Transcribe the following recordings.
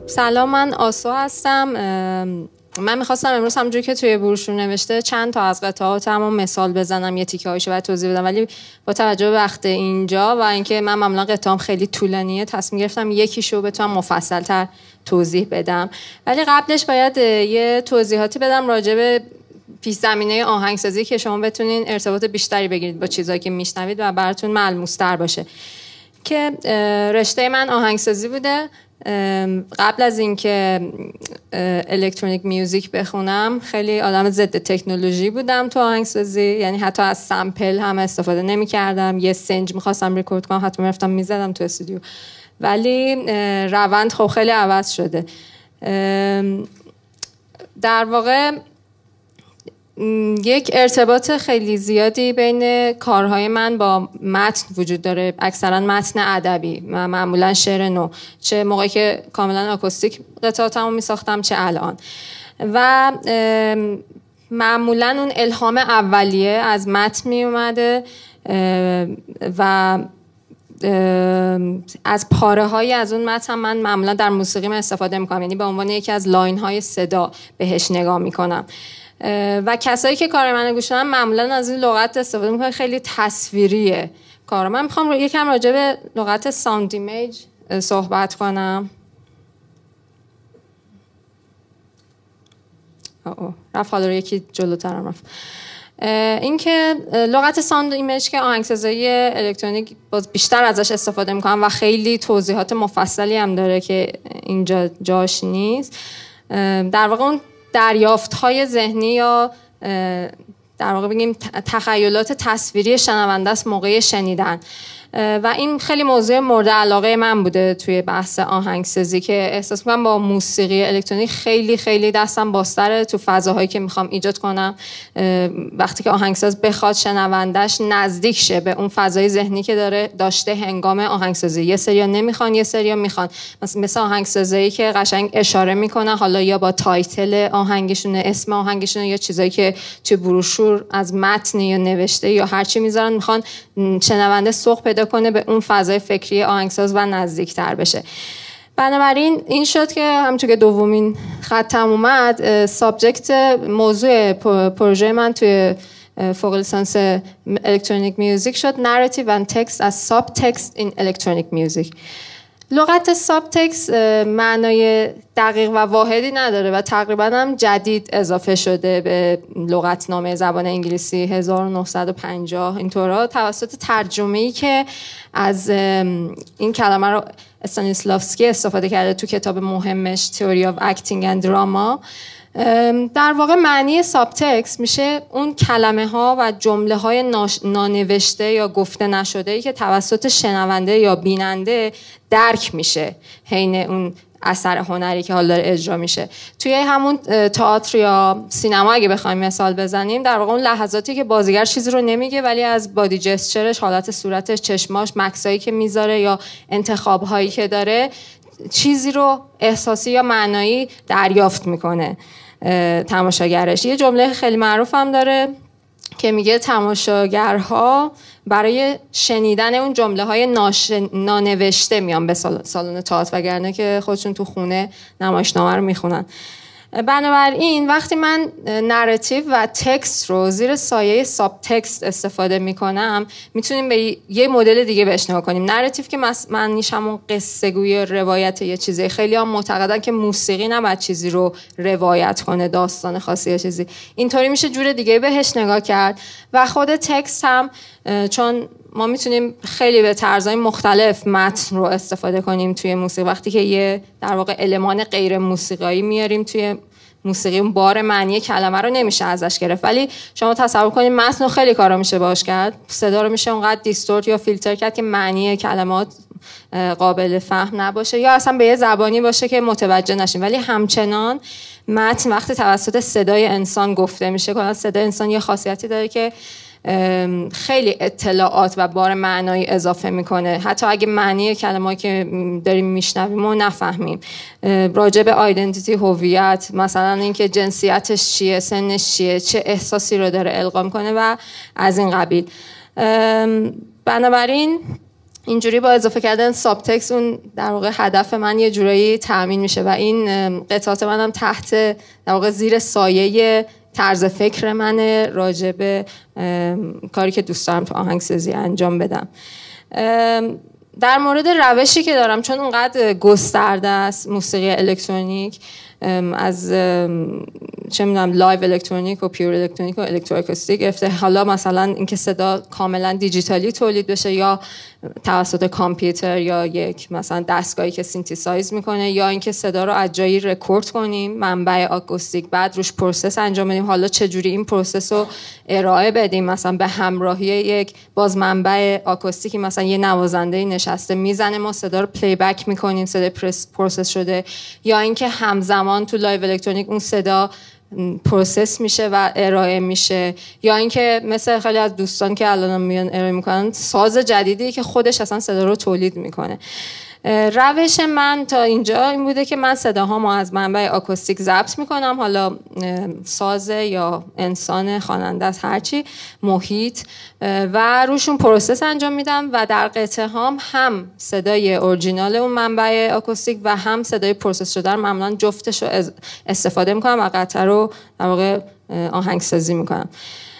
سلام، من آسو هستم. من میخواستم امروز همونجوری که توی بروشور نوشته چند تا از قطعاتمو مثال بزنم، یه تیکه هایشو بعد توضیح بدم، ولی با توجه به وقت اینجا و اینکه من معمولا قطعام خیلی طولانیه تصمیم گرفتم یکیشو بتونم مفصل‌تر توضیح بدم. ولی قبلش باید یه توضیحاتی بدم راجع به پیش زمینه آهنگسازی که شما بتونین ارتباط بیشتری بگیرید با چیزایی که میشنوید و براتون ملموس‌تر باشه. که رشته من آهنگسازی بوده. قبل از اینکه الکترونیک میوزیک بخونم خیلی آدم ضد تکنولوژی بودم تو آهنگسازی، یعنی حتی از سامپل هم استفاده نمی کردم. یه سنج میخواستم ریکورد کنم حتی میرفتم میزدم تو استودیو، ولی روند خب خیلی عوض شده. در واقع یک ارتباط خیلی زیادی بین کارهای من با متن وجود داره، اکثرا متن ادبی، معمولا شعر نو، چه موقعی که کاملا آکوستیک قطعاتمو میساختم چه الان. و معمولا اون الهام اولیه از متن می اومده و از پاره های از اون متن من معمولا در موسیقی استفاده میکنم، یعنی به عنوان یکی از لاین های صدا بهش نگاه میکنم. و کسایی که کار منو گوش میدن معمولا از این لغت استفاده میکنن، خیلی تصویریه کار. من میخوام یکم راجع به لغت ساوند ایمیج صحبت کنم. رفت حالا یکی جلوترم رفت. این که لغت ساوند ایمیج که آهنگسازی الکترونیک باز بیشتر ازش استفاده میکنم و خیلی توضیحات مفصلی هم داره که اینجا جاش نیست. در واقع اون دریافت‌های ذهنی یا در واقع بگیم تخیلات تصویری شنونده است موقع شنیدن، و این خیلی موضوع مورد علاقه من بوده توی بحث آهنگسازی که احساس می‌کنم با موسیقی الکترونیک خیلی خیلی دستم بازتره تو فضاهایی که میخوام ایجاد کنم. وقتی که آهنگساز بخواد شنوندهش نزدیک شه به اون فضای ذهنی که داشته هنگام آهنگسازی. یه سریا نمیخوان، یه سریا میخوان، مثل آهنگسازی که قشنگ اشاره میکنن حالا یا با تایتل آهنگشون، اسم آهنگشون، یا چیزایی که توی بروشور از متن یا نوشته یا هر چی میذارن، میخوان شنونده سوق پیدا کنه به اون فضای فکری آهنگساز و نزدیکتر بشه. بنابراین این شد که همونطور که دومین خطم اومد، سابجکت موضوع پروژه من توی فوق لیسانس الکترونیک میوزیک شد Narrative and Text as Subtext in Electronic Music. لغت سابتکست معنای دقیق و واحدی نداره و تقریبا هم جدید اضافه شده به لغتنامه زبان انگلیسی 1950 اینطورا توسط ترجمه‌ای که از این کلمه رو استانیسلافسکی استفاده کرده تو کتاب مهمش Theory of Acting and Drama. در واقع معنی سابتکست میشه اون کلمه ها و جمله های نانوشته یا گفته نشده که توسط شنونده یا بیننده درک میشه حین اون اثر هنری که حالا داره اجرا میشه. توی همون تئاتر یا سینما اگه بخوایم مثال بزنیم، در واقع اون لحظاتی که بازیگر چیزی رو نمیگه ولی از بادی جسچرش، حالت صورتش، چشماش، مکسایی که میذاره یا انتخاب‌هایی که داره چیزی رو احساسی یا معنایی دریافت میکنه تماشاگرش. یه جمله خیلی معروف هم داره که میگه تماشاگرها برای شنیدن اون جمله های نانوشته میان به سالن تئاتر، وگرنه که خودشون تو خونه نمایشنامه رو میخونن. بنابراین وقتی من نراتیو و تکست رو زیر سایه ساب تکست استفاده میکنم، میتونیم به یه مدل دیگه بهش نگاه کنیم. نراتیو که معنیش همون قصه گویی، روایت یه چیزی. خیلی هم معتقدن که موسیقی نباید چیزی رو روایت کنه، داستان خاصی یا چیزی. اینطوری میشه جور دیگه بهش نگاه کرد. و خود تکست هم چون ما میتونیم خیلی به طرزهای مختلف متن رو استفاده کنیم توی موسیقی. وقتی که یه در واقع المان غیر موسیقایی میاریم توی موسیقی، اون بار معنی کلمه رو نمیشه ازش گرفت. ولی شما تصور کنید متن رو خیلی کارا میشه باش کرد. صدا رو میشه اونقدر دیستورت یا فیلتر کرد که معنی کلمات قابل فهم نباشه یا اصلا به یه زبانی باشه که متوجه نشیم. ولی همچنان متن وقتی توسط صدای انسان گفته میشه، کلا صدای انسان یه خاصیتی داره که خیلی اطلاعات و بار معنایی اضافه میکنه، حتی اگه معنی کلمه‌ای که داریم میشنویم رو نفهمیم. راجع به آیدنتیتی، هویت، مثلا اینکه جنسیتش چیه، سنش چیه، چه احساسی رو داره القا میکنه و از این قبیل. بنابراین اینجوری با اضافه کردن ساب تکست اون در واقع هدف من یه جورایی تأمین میشه و این قطعات منم تحت در واقع زیر سایه طرز فکر منه راجع به کاری که دوست دارم تو آهنگسازی انجام بدم. در مورد روشی که دارم، چون اونقدر گسترده است موسیقی الکترونیک، از چه میدونم لایو الکترونیک و پیور الکترونیک و الکترواکوستیک گرفته، حالا مثلا اینکه صدا کاملا دیجیتالی تولید بشه یا توسط کامپیوتر یا یک مثلا دستگاهی که سینتیسایز میکنه، یا اینکه صدا رو از جایی رکورد کنیم منبع آکوستیک بعد روش پروسس انجام بدیم. حالا چه جوری این پروسس رو ارائه بدیم، مثلا به همراهی یک باز منبع آکوستیکی، مثلا یه نوازنده نشسته میزنه ما صدا رو پلی بک میکنیم صدا پروسس شده، یا اینکه همزمان تو لایو الکترونیک اون صدا پروسس میشه و ارائه میشه، یا اینکه مثل خیلی از دوستان که الان میان ارائه میکنن ساز جدیدی که خودش اصلا صدا رو تولید میکنه. روش من تا اینجا این بوده که من صداهامو از منبع آکوستیک ضبط میکنم، حالا ساز یا انسان خواننده است هرچی محیط، و روشون پروسس انجام میدم و در قطعه هم صدای اورجینال اون منبع آکوستیک و هم صدای پروسس شده رو معمولا جفتش رو استفاده میکنم و قطعه رو در واقع آهنگسازی میکنم.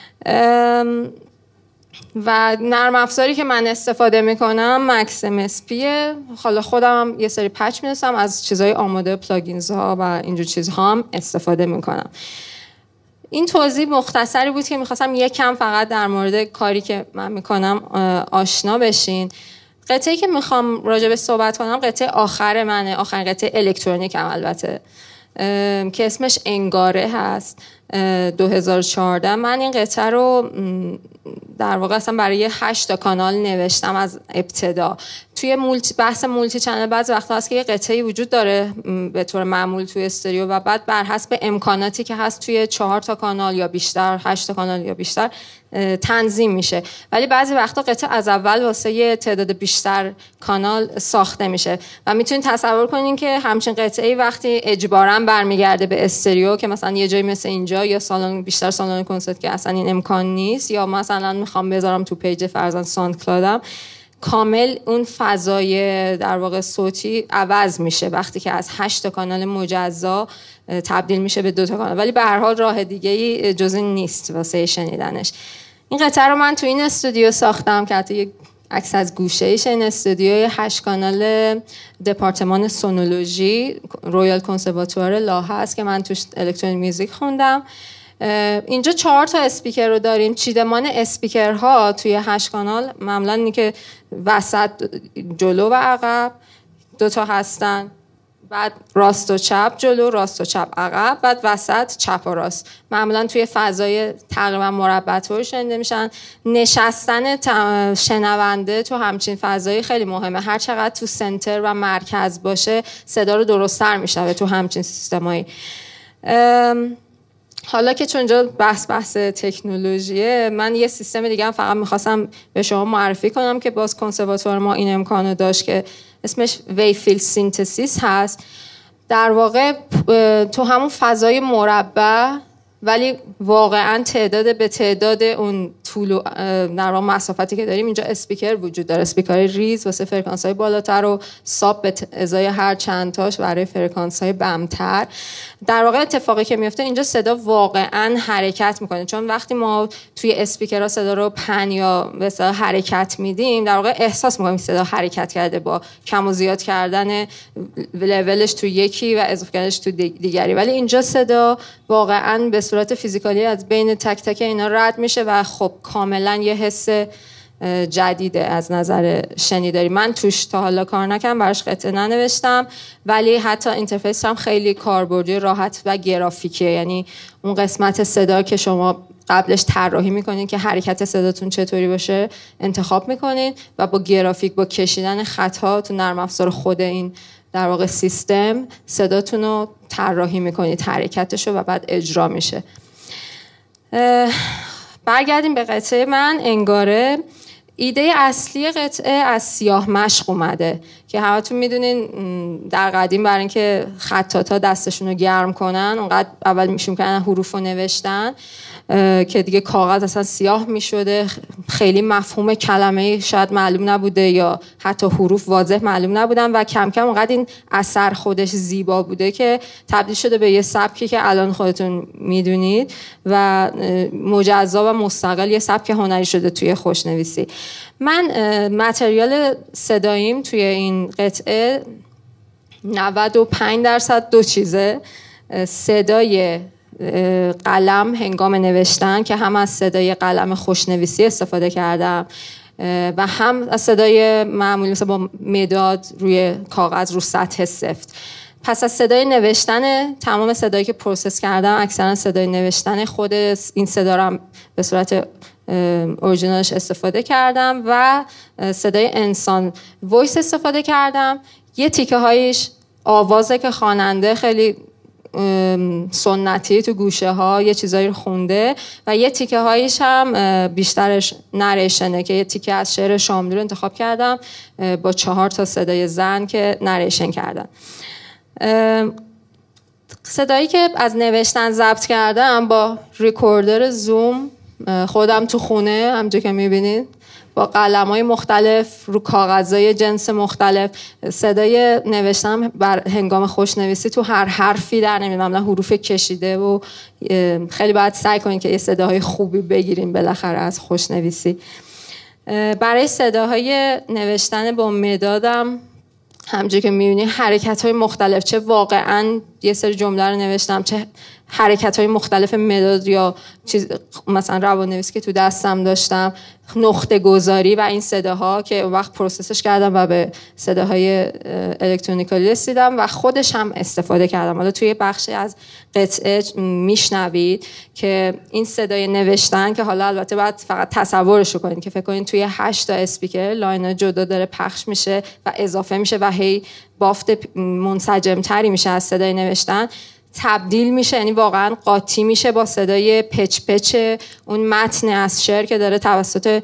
و نرم افزاری که من استفاده میکنم مکس ام اس پیه. حالا خودم یه سری پچ می‌نویسم، از چیزای آماده پلاگینز ها و اینجور چیزها هم استفاده میکنم. این توضیح مختصری بود که میخواستم یکم فقط در مورد کاری که من میکنم آشنا بشین. قطعه‌ای که میخوام راجع به صحبت کنم قطعه آخر منه، آخرین قطعه الکترونیک هم البته، که اسمش انگاره هست. 2014 من این قطعه رو در واقع اصلا برای 8 کانال نوشتم از ابتدا. توی بحث مولتی چنل بعضی وقتا هست که یه قطعه‌ای وجود داره به طور معمول توی استریو و بعد بر حسب امکاناتی که هست توی 4 کانال یا بیشتر، 8 کانال یا بیشتر تنظیم میشه، ولی بعضی وقتا قطعه از اول واسه یه تعداد بیشتر کانال ساخته میشه و میتونید تصور کنین که همچین قطعه‌ای وقتی اجباراً برمیگرده به استریو که مثلا یه جایی مثل اینجا یا سالن بیشتر سالن کنسرت که اصلا این امکان نیست، یا مثلا میخوام بذارم تو پیج فرضاً ساوند کلادم، کامل اون فضای در واقع صوتی عوض میشه وقتی که از 8 کانال مجزا تبدیل میشه به 2 کانال، ولی به هر حال راه دیگه‌ای جز این نیست واسه شنیدنش. این قطعه رو من تو این استودیو ساختم که حتی یک عکس از گوشه‌ایش، این استودیوی 8 کانال دپارتمان سونولوژی رویال کنسرواتوار لاهه است که من توش الکترونیک میوزیک خوندم. اینجا 4 اسپیکر رو داریم. چیدمان اسپیکرها توی 8 کانال معمولا اینه که وسط جلو و عقب 2 هستن، بعد راست و چپ جلو، راست و چپ عقب، بعد وسط چپ و راست. معمولا توی فضای تقریبا مربع طور شنیده میشن. نشستن شنونده تو همچین فضایی خیلی مهمه. هر چقدر تو سنتر و مرکز باشه صدا رو درست‌تر میشنوه تو همچین سیستمایی. حالا که چونجا بحث تکنولوژیه، من یه سیستم دیگه هم فقط میخواستم به شما معرفی کنم که باز کنسرواتوار ما این امکانو داشت که اسمش ویفیل سینتزیس هست. در واقع تو همون فضای مربع ولی واقعا تعداد اون طول و در واقع مسافتی که داریم اینجا اسپیکر وجود داره، اسپیکر ریز واسه فرکانس‌های بالاتر و ساب به ازای هر چند تاش برای فرکانس‌های بمتر. در واقع اتفاقی که میفته اینجا صدا واقعا حرکت میکنه، چون وقتی ما توی اسپیکرها صدا رو پن یا به اصطلاح حرکت میدیم در واقع احساس میکنیم صدا حرکت کرده با کم و زیاد کردن لولش تو یکی و اضافه کردنش تو دیگری، ولی اینجا صدا واقعا به صورت فیزیکالی از بین تک تک اینا رد میشه و خب کاملا یه حس جدیده از نظر شنیداری. من توش تا حالا کار نکردم، براش قطعه ننوشتم، ولی حتی اینترفیس هم خیلی کاربردی، راحت و گرافیکیه. یعنی اون قسمت صدا که شما قبلش طراحی میکنین که حرکت صداتون چطوری باشه انتخاب میکنین و با گرافیک، با کشیدن خط‌ها تو نرم افزار خود این در واقع سیستم صداتون رو طراحی میکنید، حرکتش رو، و بعد اجرا میشه. برگردیم به قطعه من انگاره. ایده اصلی قطعه از سیاه مشق اومده که همتون میدونین در قدیم برای اینکه خطاطا دستشون رو گرم کنن اونقدر اول میشون کردن حروف رو نوشتن که دیگه کاغذ اصلا سیاه میشده، خیلی مفهوم کلمه شاید معلوم نبوده یا حتی حروف واضح معلوم نبودن و کم کم اونقدر این اثر خودش زیبا بوده که تبدیل شده به یه سبکی که الان خودتون میدونید و مجزا و مستقل یه سبک هنری شده توی خوشنویسی. من متریال صداییم توی این قطعه 95% دو چیزه: صدای قلم هنگام نوشتن که هم از صدای قلم خوشنویسی استفاده کردم و هم از صدای معمولی مثل با مداد روی کاغذ رو سطح سفت. پس از صدای نوشتن، تمام صدایی که پروسس کردم اکثرا صدای نوشتن خود این صدا رو به صورت اورجینالش استفاده کردم و صدای انسان وایس استفاده کردم. یه تیکه هایش آوازه که خواننده خیلی سنتی تو گوشه ها یه چیزایی رو خونده و یه تیکه هایش هم بیشترش نریشنه که یه تیکه از شعر شاملو رو انتخاب کردم با 4 تا صدای زن که نریشن کردن. صدایی که از نوشتن ضبط کردم با ریکوردر زوم خودم تو خونه، همونجوری که میبینید با قلم‌های مختلف رو کاغذهای جنس مختلف. صدای نوشتم بر هنگام خوشنویسی تو هر حرفی در نمیاد، معمولا حروف کشیده و خیلی باید سعی کنید که یه صداهای خوبی بگیریم بالاخره از خوشنویسی. برای صداهای نوشتن با مدادم همونجوری که می‌بینید حرکت‌های مختلف، چه واقعاً یه سری جمله رو نوشتم چه حرکت‌های مختلف مداد یا چیز مثلا روان‌نویسی که تو دستم داشتم، نقطه گذاری و این صداها که وقت پروسسش کردم و به صداهای الکترونیکالی رسیدم و خودش هم استفاده کردم. حالا توی بخشی از قطعه میشنوید که این صدای نوشتن که حالا البته باید فقط تصورش رو کنید که فکر کنید توی 8 تا اسپیکر لاینا جدا داره پخش میشه و اضافه میشه و هی بافت منسجم‌تری میشه از صدای نوشتن، تبدیل میشه، یعنی واقعا قاطی میشه با صدای پچ پچ اون متن از شعر که داره توسط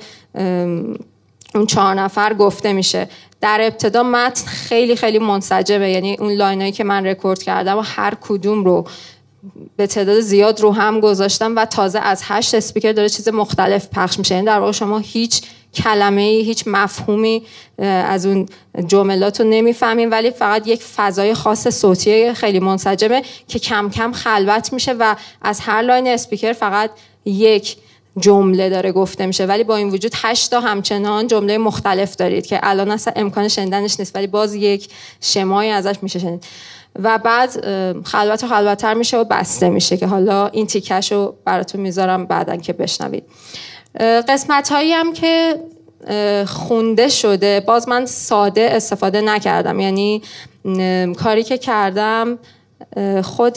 اون 4 نفر گفته میشه. در ابتدا متن خیلی خیلی منسجمه، یعنی اون لاینایی که من رکورد کردم و هر کدوم رو به تعداد زیاد رو هم گذاشتم و تازه از 8 اسپیکر داره چیز مختلف پخش میشه. یعنی در واقع شما هیچ کلمه‌ای، هیچ مفهومی از اون جملات رو نمیفهمین، ولی فقط یک فضای خاص صوتی خیلی منسجمه که کم کم خلوت میشه و از هر لاین اسپیکر فقط یک جمله داره گفته میشه، ولی با این وجود 8 تا همچنان جمله مختلف دارید که الان اصلا امکان شنیدنش نیست، ولی باز یک شمایی ازش میشه شنید و بعد خلوت و خلوت‌تر میشه و بسته میشه که حالا این تیکشو براتون میذارم بعدن که بشنوید. قسمت هایی هم که خونده شده باز من ساده استفاده نکردم، یعنی کاری که کردم خود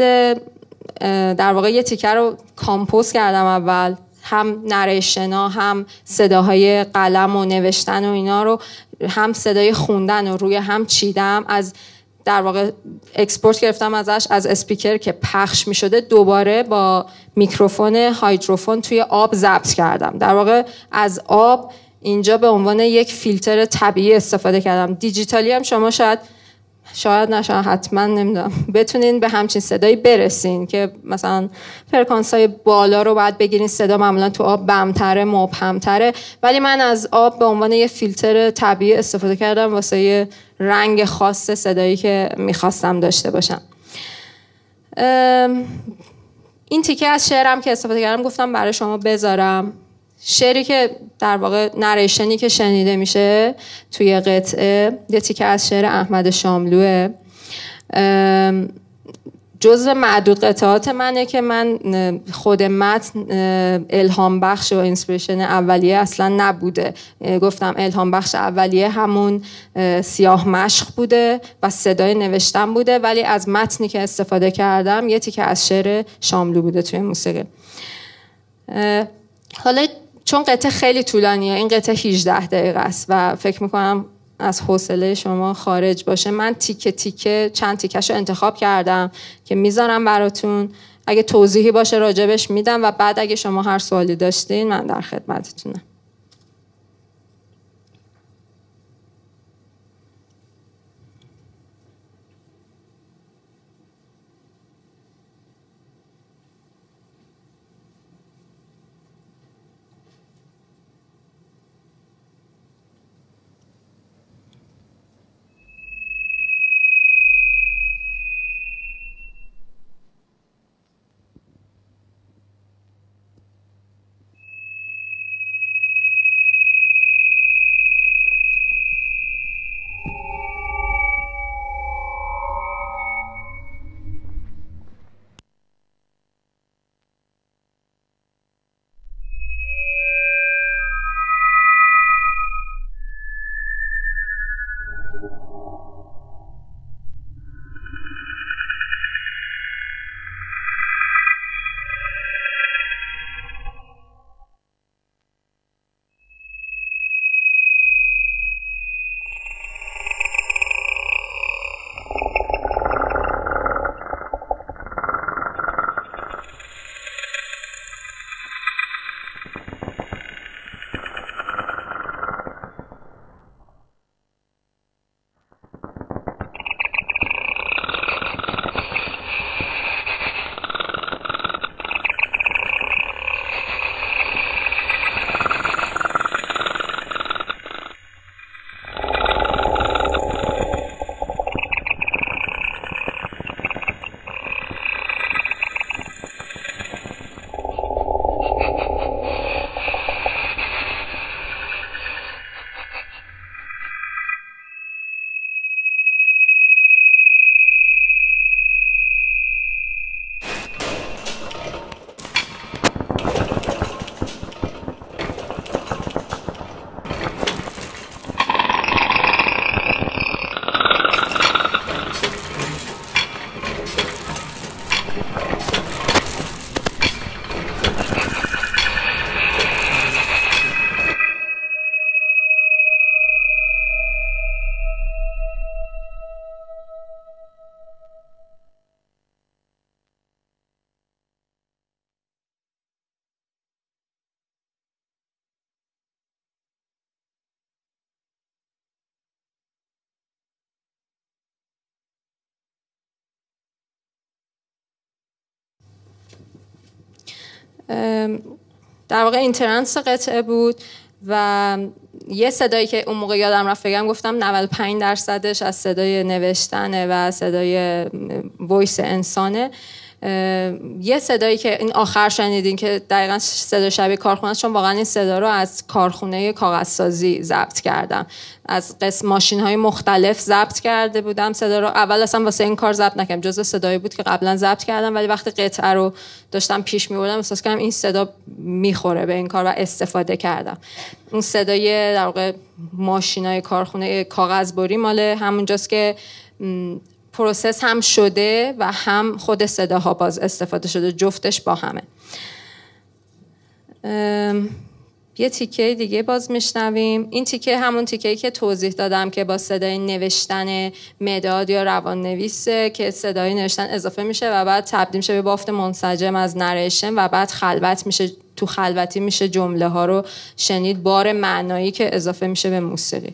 در واقع یه تیکه رو کامپوز کردم اول، هم نریشنا هم صداهای قلم و نوشتن و اینا رو، هم صدای خوندن رو روی هم چیدم، از در واقع اکسپورت گرفتم ازش از اسپیکر که پخش می شده، دوباره با میکروفون هایدروفون توی آب ضبط کردم. در واقع از آب اینجا به عنوان یک فیلتر طبیعی استفاده کردم. دیجیتالی هم شما شاید حتما نمیدونم بتونین به همچین صدایی برسین که مثلا فرکانس‌های بالا رو باید بگیرین، صدا معمولا تو آب بم‌تره، مبهم‌تره، ولی من از آب به عنوان یه فیلتر طبیعی استفاده کردم واسه یه رنگ خاص صدایی که میخواستم داشته باشم. این تیکه از شعرم که استفاده کردم گفتم برای شما بذارم. شعری که در واقع نریشنی که شنیده میشه توی قطعه یه تیکه از شعر احمد شاملوه، جزء معدود قطعات منه که من خود متن الهام بخش و اینسپیریشن اولیه اصلا نبوده. گفتم الهام بخش اولیه همون سیاه مشق بوده و صدای نوشتن بوده، ولی از متنی که استفاده کردم یه تیکه از شعر شاملو بوده توی موسیقی. حالا چون قطعه خیلی طولانیه، این قطعه 18 دقیقه است و فکر میکنم از حوصله شما خارج باشه، من تیکه تیکه چند تیکه‌شو انتخاب کردم که میذارم براتون. اگه توضیحی باشه راجبش میدم و بعد اگه شما هر سوالی داشتین من در خدمتتونم. در واقع اینترنس قطعه بود و یه صدایی که اون موقع یادم رفت بگم، گفتم 95% از صدای نوشتنه و صدای وایس انسانه. یه صدایی که این آخر شنیدین که دقیقاً صدا شبیه کارخونه است، چون واقعا این صدا رو از کارخونه کاغذسازی ضبط کردم، از ماشین‌های مختلف ضبط کرده بودم صدا رو. اول اصلا واسه این کار ضبط نکردم، جزو صدایی بود که قبلا ضبط کردم، ولی وقتی قطعه رو داشتم پیش می‌بردم احساس کردم این صدا میخوره به این کار و استفاده کردم. اون صدای در واقع ماشین‌های کارخونه کاغذبری مال همونجاست که پروسس هم شده و هم خود صداها باز استفاده شده، جفتش با همه. یه تیکه دیگه باز میشنویم. این تیکه همون تیکه‌ای که توضیح دادم که با صدای نوشتن مداد یا روان نویسه که صدای نوشتن اضافه میشه و بعد تبدیل میشه به بافت منسجم از نریشن و بعد خلوت میشه، تو خلوتی میشه جمله ها رو شنید، بار معنایی که اضافه میشه به موسیقی.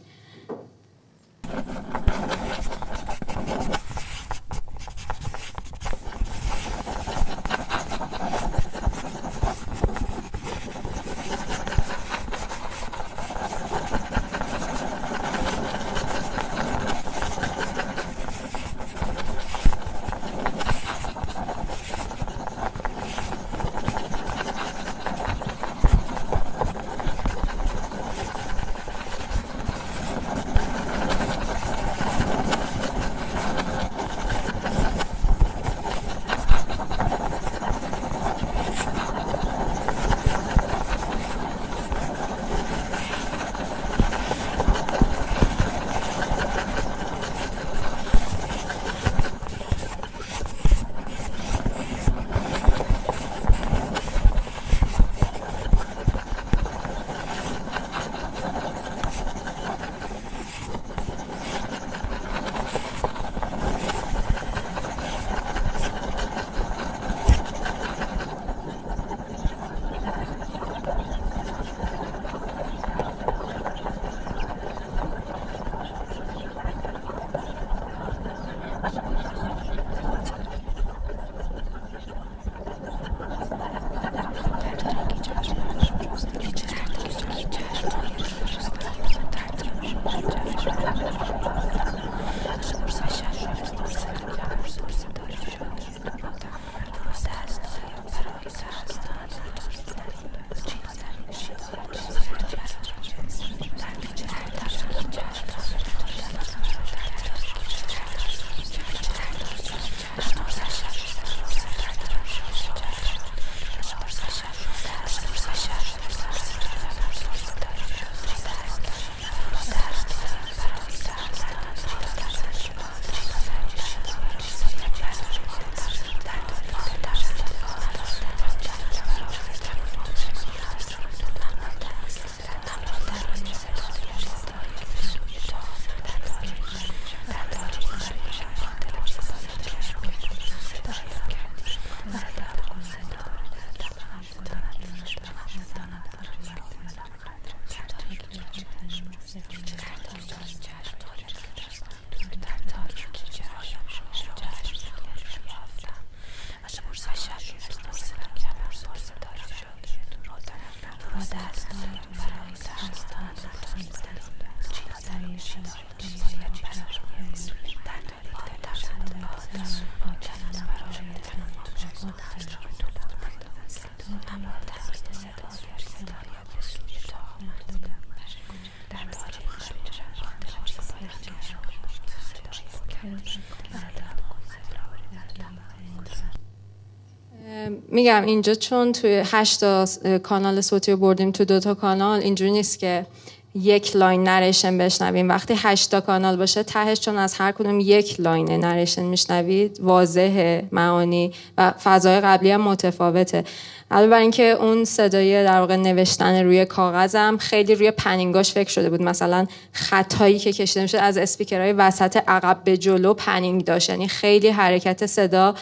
میگم اینجا چون توی 8 تا کانال صوتی رو بردیم تو 2 تا کانال، اینجوری نیست که یک لاین نریشن بشنویم. وقتی 8 تا کانال باشه تهش چون از هر کدوم یک لاین نریشن میشنوید، واضحه معانی و فضای قبلی هم متفاوته. علاوه بر اینکه اون صدای در واقع نوشتن روی کاغذم خیلی روی پنینگاش فکر شده بود. مثلا خطایی که کشیده میشه از اسپیکرهای وسط عقب به جلو پنینگ داشت، یعنی خیلی حرکت صدا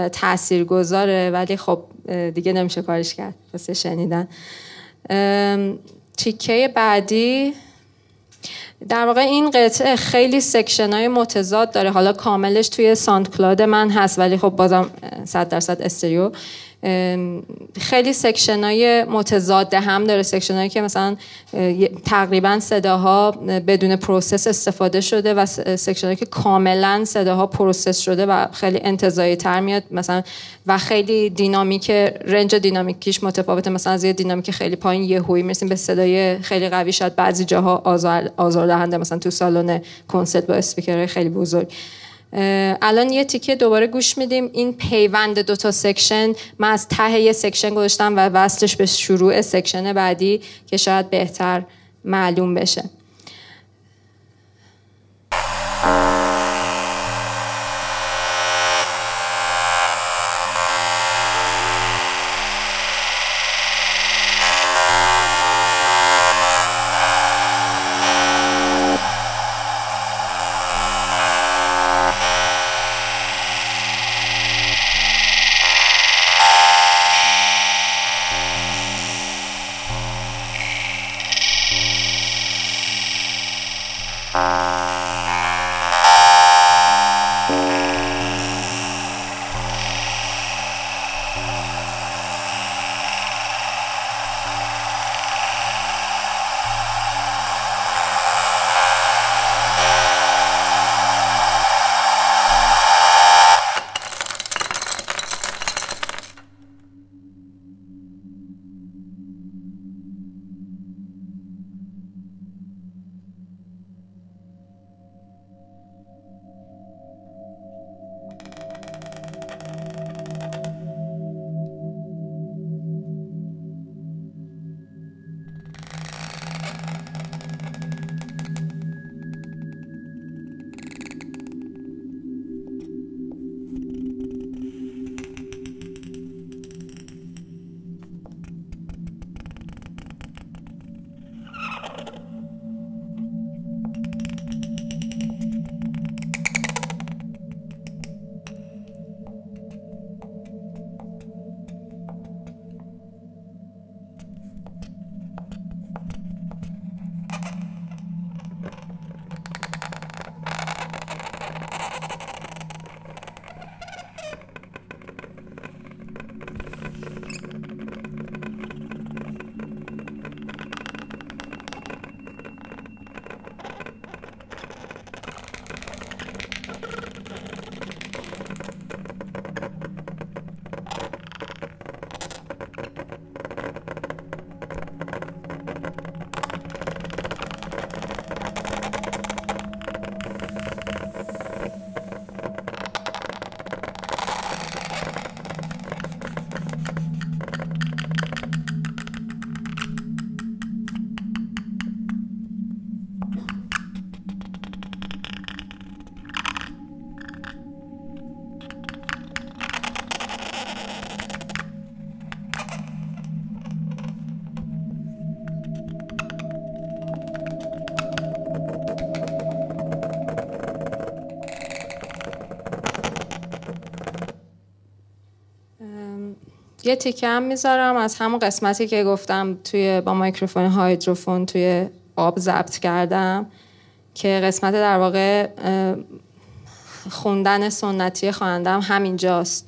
تاثیرگذاره، ولی خب دیگه نمیشه کارش کرد واسه شنیدن. تیکه بعدی در واقع این قطعه خیلی سکشن‌های متضاد داره. حالا کاملش توی ساوند کلاود من هست، ولی خب بازم 100% استریو خیلی سکشن‌های متضاد هم داره، سکشن‌هایی که مثلا تقریبا صداها بدون پروسس استفاده شده و سکشن‌هایی که کاملا صداها پروسس شده و خیلی انتزاعی تر میاد مثلا و خیلی دینامیک، رنج دینامیکیش متفاوته، مثلا از یه دینامیک خیلی پایین یهویی میرسیم به صدای خیلی قوی، شاید بعضی جاها آزاردهنده، مثلا تو سالن کنسرت با اسپیکرهای خیلی بزرگ. الان یه تیکه دوباره گوش میدیم. این پیوند دوتا سکشن من از ته یه سکشن گذاشتم و وصلش به شروع سکشن بعدی که شاید بهتر معلوم بشه. یه تیکه هم میذارم از همون قسمتی که گفتم با مایکروفون هایدروفون توی آب ضبط کردم که قسمت در واقع خوندن سنتی خوانندم همینجاست.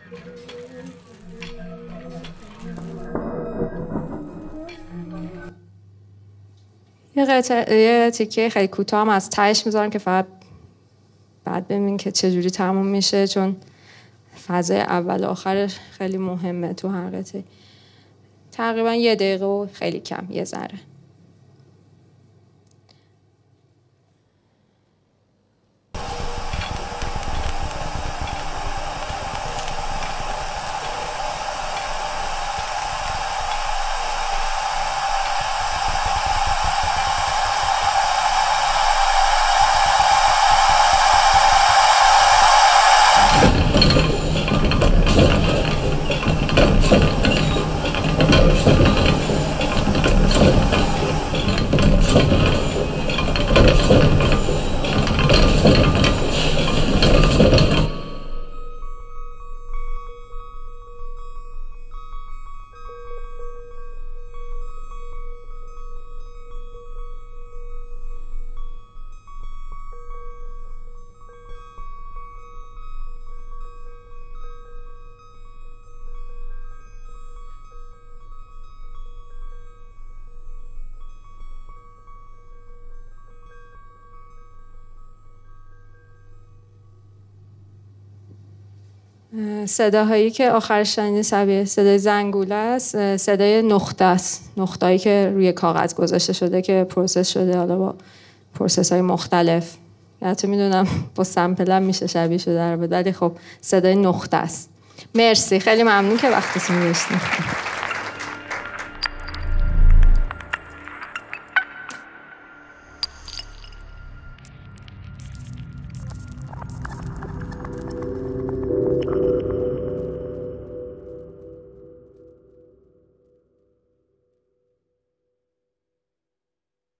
یه تیکه خیلی کوتاه هم از تهش میذارم که فقط بعد ببینیم که چجوری تموم میشه، چون فضای اول آخرش خیلی مهمه تو هر قطعه. تقریبا 1 دقیقه و خیلی کم، یه ذره. صداهایی که آخرش شنیدین شبیه صدای زنگوله است، صدای نقطه است، نقطه‌ای که روی کاغذ گذاشته شده که پروسس شده حالا با پروسس‌های مختلف. البته میدونم با سمپل هم میشه شبیه شده، ولی خب صدای نقطه است. مرسی، خیلی ممنون که وقتتون گذاشتین.